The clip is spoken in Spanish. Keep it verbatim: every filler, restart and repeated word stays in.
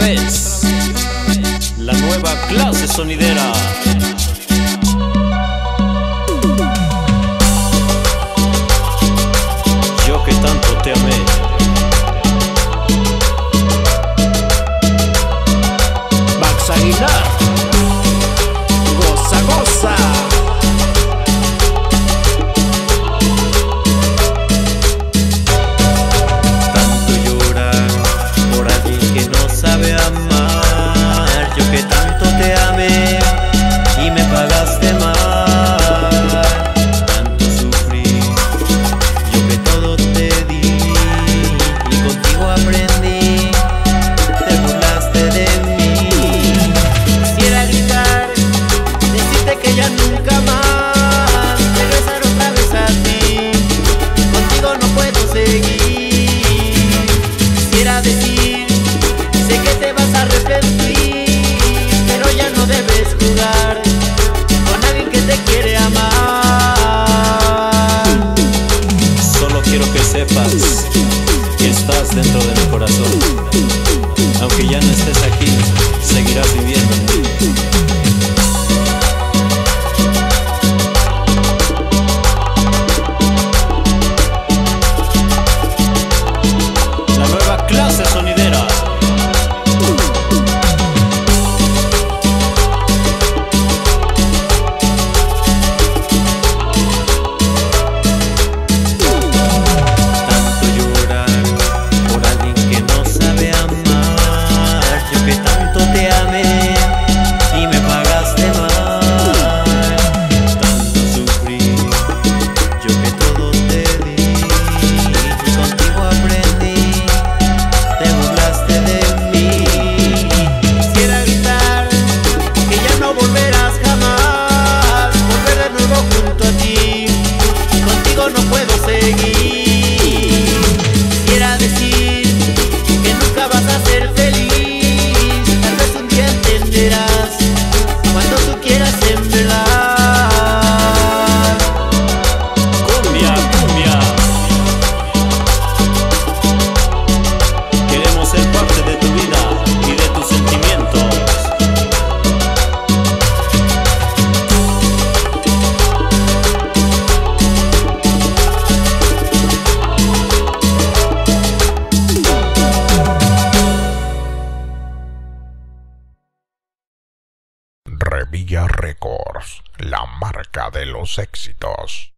vez la nueva clase sonidera. Yo que tanto te amé. Max Aguilar, goza, goza. Tanto llorar por alguien que no sabe amar. Yo que tanto te amé y me pagaste mal. Tanto sufrí, yo que todo te di y contigo aprendí. Te burlaste de mí. Quisiera gritar, decirte que ya nunca más regresar otra vez a ti. Contigo no puedo seguir. Quisiera decir, sé que te vas a arrepentir, pero ya no debes jugar con alguien que te quiere amar. Solo quiero que sepas que estás dentro de mi corazón. Aunque ya no estés aquí, seguirás viviendo en mí. La nueva clase sonidera. Tanto llorar por alguien que no sabe amar. Yo que tanto te amé y me pagaste mal. Tanto sufrí, yo que todo te di y contigo aprendí. Te burlaste de mí. Quisiera gritar que ya no volverás jamás, volver de nuevo junto a ti. Contigo no puedo seguir. Quisiera decir que nunca vas a ser feliz. Tal vez un día entenderás cuando tú quieras en verdad. Cumbia, cumbia. Queremos ser parte de tu vida y de tus sentimientos. Revilla Records, la marca de los éxitos.